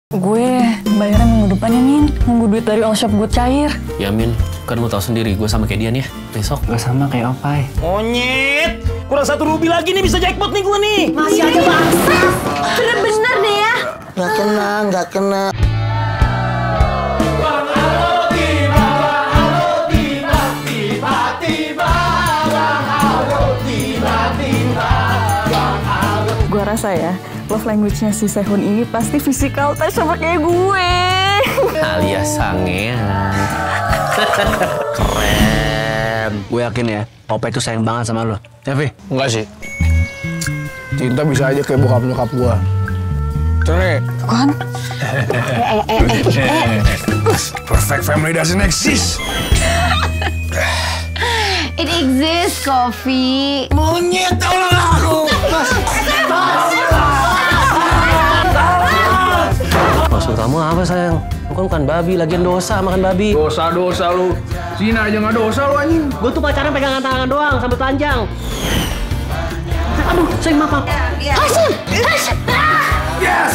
Gue bayarnya minggu depan ya, Min. Nunggu duit dari all shop gue cair. Ya, Min. Kan lo tau sendiri, gue sama kayak Dian ya. Besok. Gue sama kayak Opai. Monyet! Kurang 1 rubi lagi nih, bisa jackpot nih gue nih. Masih aja bangsa. Bener-bener deh ya. Nggak kena. Gue rasa ya, love language-nya si Sehun ini pasti physical touch sama kayak gue. Alias sangean. Keren. Gue yakin ya, Opai itu sayang banget sama lo. Ya, Vi? Enggak sih. Cinta bisa aja kayak bokap nyokap gua. Cere. Kan? Perfect family doesn't exist. It exists, Coffee. Monyet, tolong aku. Maksud kamu apa, sayang? Lu kan bukan babi, lagian dosa makan babi. Dosa-dosa lu. Cina aja nggak dosa lu anjing. Gue tuh pacaran pegangan tangan doang, sampai telanjang. Aduh, sayang maaf. Hasim! Hasim! Yes.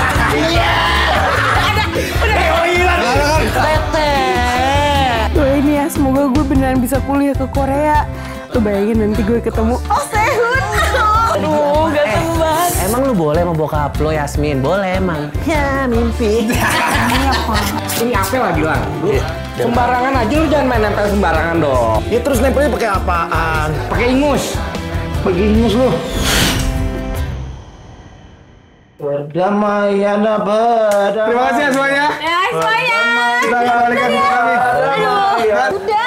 Doain ya, semoga gue beneran bisa kuliah ke Korea. Tuh bayangin nanti gue ketemu Sehun. Aduh, ganteng banget. Emang lu boleh mau bokap lo, Yasmin? Boleh emang. Ya, mimpi. Ini apa lagi lah? Sembarangan aja lu, jangan main nempel sembarangan dong. Ya terus nempelnya pakai apaan? Pakai ingus. Pakai ingus lu. Berdamaian Terima kasih ya semuanya. Ya, semuanya. Kita balikan kami. Aduh, udah.